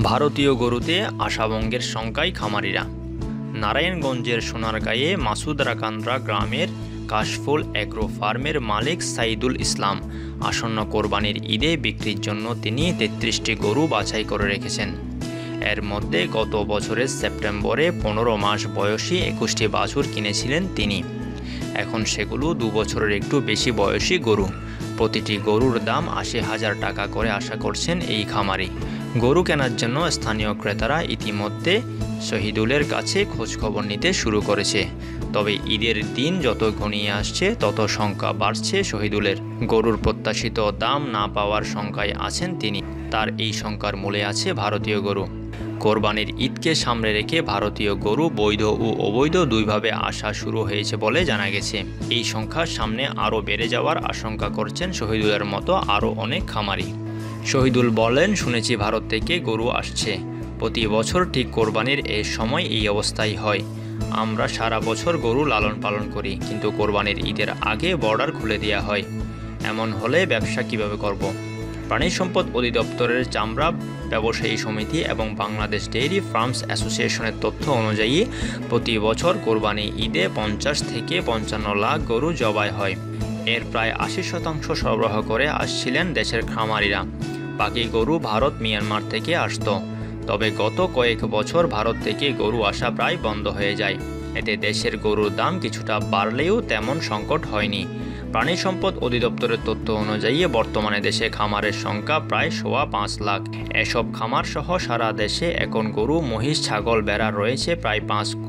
ভারতীয় গরুতে আশাভঙ্গের শঙ্কায় খামারিরা। নারায়ণগঞ্জের সোনারগাঁয়ে মাসুদরাকান্দ্রা গ্রামের কাশফুল অ্যাগ্রো ফার্মের মালিক সাইদুল ইসলাম আসন্ন কোরবানির ঈদে বিক্রির জন্য তিনি ৩৩টি গরু বাছাই করে রেখেছেন। এর মধ্যে গত বছরের সেপ্টেম্বরে ১৫ মাস বয়সী ২১টি বাছুর কিনেছিলেন তিনি। এখন সেগুলো ২ বছরের একটু বেশি বয়সী গরু। প্রতিটি গরুর দাম ৮০,০০০ টাকা করে আশা করছেন এই খামারি। গরু কেনার জন্য স্থানীয় ক্রেতারা ইতিমধ্যে শহীদুলের কাছে খোঁজখবর নিতে শুরু করেছে। তবে ঈদের দিন যত ঘনিয়ে আসছে তত সংখ্যা বাড়ছে শহীদুলের। গরুর প্রত্যাশিত দাম না পাওয়ার শঙ্কায় আছেন তিনি। তার এই শঙ্কার মূলে আছে ভারতীয় গরু। কোরবানির ঈদকে সামনে রেখে ভারতীয় গরু বৈধ ও অবৈধ দুইভাবে আসা শুরু হয়েছে বলে জানা গেছে। এই সংখ্যা সামনে আরও বেড়ে যাওয়ার আশঙ্কা করছেন শহীদুলের মতো আরও অনেক খামারি। শহীদুল বলেন, শুনেছি ভারত থেকে গরু আসছে। প্রতি বছর ঠিক কোরবানির এই সময় এই অবস্থাই হয়। আমরা সারা বছর গরু লালন পালন করি, কিন্তু কোরবানির ঈদের আগে বর্ডার খুলে দেওয়া হয়। এমন হলে ব্যবসা কিভাবে করব? প্রাণী সম্পদ অধিদপ্তরের চামড়া ব্যবসায়ী সমিতি এবং বাংলাদেশ ডেইরি ফার্মস অ্যাসোসিয়েশনের তথ্য অনুযায়ী প্রতি বছর কোরবানি ঈদে ৫০ থেকে ৫৫ লাখ গরু জবাই হয়। এর প্রায় ৮০% সরবরাহ করে আসছিলেন দেশের খামারিরা। বাকি গরু ভারত, মিয়ানমার থেকে আসত। তবে গত কয়েক বছর ভারত থেকে গরু আসা প্রায় বন্ধ হয়ে যায়। এতে দেশের গরুর দাম কিছুটা বাড়লেও তেমন সংকট হয়নি। প্রাণী সম্পদ অধিদপ্তরের তথ্য অনুযায়ী বর্তমানে দেশে খামারের সংখ্যা প্রায় ৫.৫ লাখ। এসব খামার সহ সারা দেশে এখন গরু, মহিষ, ছাগল, ভেড়া রয়েছে প্রায়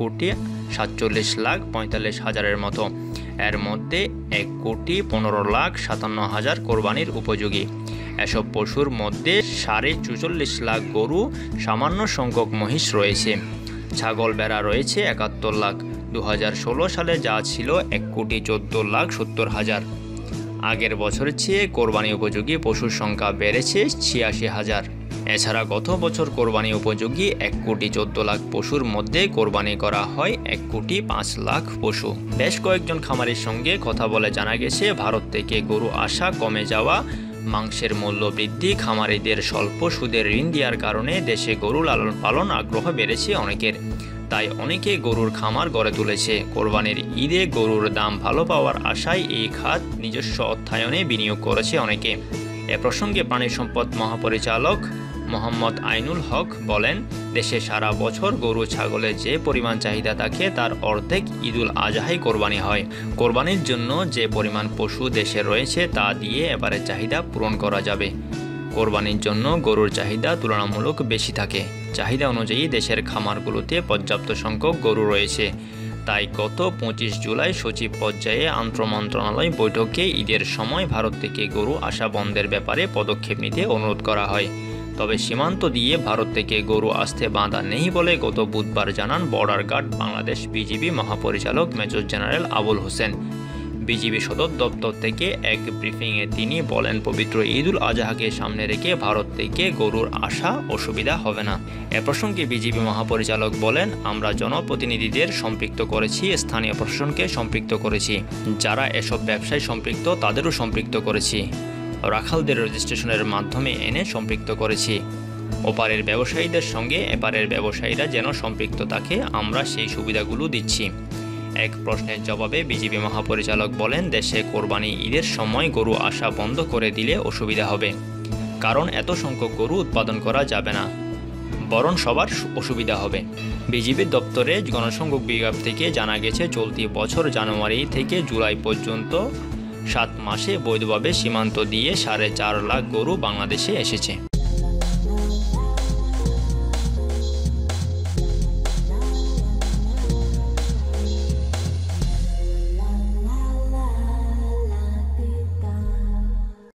৫,৪৭,৪৫,০০০ মতো। এর মধ্যে ১,১৫,৫৭,০০০ কোরবানির উপযোগী। এসব পশুর মধ্যে ৪.৪৪ লাখ গরু, সামান্য সংখ্যক মহিষ রয়েছে। ছাগল, ভেড়া রয়েছে ৭১ লাখ। ২০১৬ সালে যা ছিল ১,১৪,৭০,০০০। আগের বছরের চেয়ে কোরবানি উপযোগী পশুর সংখ্যা বেড়েছে ৮৬,০০০। এছাড়া গত বছর কোরবানি উপযোগী ১,১৪,০০,০০০ পশুর মধ্যে কোরবানি করা হয় ১,৫,০০,০০০ পশু। বেশ কয়েকজন খামারির সঙ্গে কথা বলে জানা গেছে, ভারত থেকে গরু আসা কমে যাওয়া, মাংসের মূল্য বৃদ্ধি, খামারিদের স্বল্প সুদের ঋণ দেওয়ার কারণে দেশে গরু লালন পালন আগ্রহ বেড়েছে অনেকের। তাই অনেকে গরুর খামার গড়ে তুলেছে। কোরবানির ঈদে গরুর দাম ভালো পাওয়ার আশায় এই খাত নিজস্ব অর্থায়নে বিনিয়োগ করেছে অনেকে। এ প্রসঙ্গে প্রাণী সম্পদ মহাপরিচালক মোহাম্মদ আইনুল হক বলেন, দেশে সারা বছর গরু ছাগলের যে পরিমাণ চাহিদা থাকে তার অর্ধেক ঈদুল আজহায় কোরবানি হয়। কোরবানির জন্য যে পরিমাণ পশু দেশে রয়েছে তা দিয়ে এবারে চাহিদা পূরণ করা যাবে। কোরবানির জন্য গরুর চাহিদা তুলনামূলক বেশি থাকে। চাহিদা অনুযায়ী দেশের খামারগুলোতে পর্যাপ্ত সংখ্যক গরু রয়েছে। তাই গত ২৫ জুলাই সচিব পর্যায়ে আন্তঃমন্ত্রণালয় বৈঠকে ঈদের সময় ভারত থেকে গরু আসা বন্ধের ব্যাপারে পদক্ষেপ নিতে অনুরোধ করা হয়। তবে সীমান্ত দিয়ে ভারত থেকে গরু আসতে বাধা নেই বলে গত বুধবার জানান বর্ডার গার্ড বাংলাদেশ বিজিবি মহাপরিচালক major general Abul Hossain. BGB সদর দপ্তর থেকে এক ব্রিফিংয়ে তিনি বলেন, পবিত্র ঈদুল আজহাকে সামনে রেখে ভারত থেকে গরুর আসা অসুবিধা হবে না। এ প্রসঙ্গে বিজিবি মহাপরিচালক বলেন, আমরা জনপ্রতিনিধিদের সম্পৃক্ত করেছি, স্থানীয় প্রশাসনকে সম্পৃক্ত করেছি, যারা এসব ব্যবসায় সম্পৃক্ত তাদেরও সম্পৃক্ত করেছি, রাখালদের রেজিস্ট্রেশনের মাধ্যমে এনে সম্পৃক্ত করেছি। ওপারের ব্যবসায়ীদের সঙ্গে এপারের ব্যবসায়ীরা যেন সম্পৃক্ত থাকে, আমরা সেই সুবিধাগুলো দিচ্ছি। এক প্রশ্নের জবাবে বিজিবি মহাপরিচালক বলেন, দেশে কোরবানি ঈদের সময় গরু আসা বন্ধ করে দিলে অসুবিধা হবে। কারণ এত সংখ্যক গরু উৎপাদন করা যাবে না, বরং সবার অসুবিধা হবে। বিজিবির দপ্তরে গণসংযোগ বিভাগ থেকে জানা গেছে, চলতি বছর জানুয়ারি থেকে জুলাই পর্যন্ত 7 মাসে বৈধভাবে সীমান্ত দিয়ে ৪.৫ লাখ গরু বাংলাদেশে এসেছে।